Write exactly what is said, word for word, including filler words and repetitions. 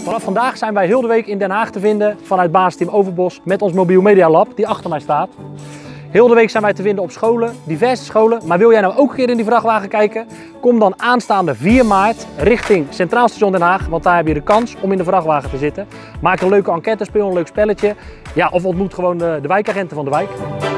Vanaf vandaag zijn wij heel de week in Den Haag te vinden vanuit basisteam Overbos met ons Mobiel Media Lab die achter mij staat. Heel de week zijn wij te vinden op scholen, diverse scholen. Maar wil jij nou ook een keer in die vrachtwagen kijken? Kom dan aanstaande vier maart richting Centraal Station Den Haag, want daar heb je de kans om in de vrachtwagen te zitten. Maak een leuke enquête, speel een leuk spelletje. Ja, of ontmoet gewoon de, de wijkagenten van de wijk.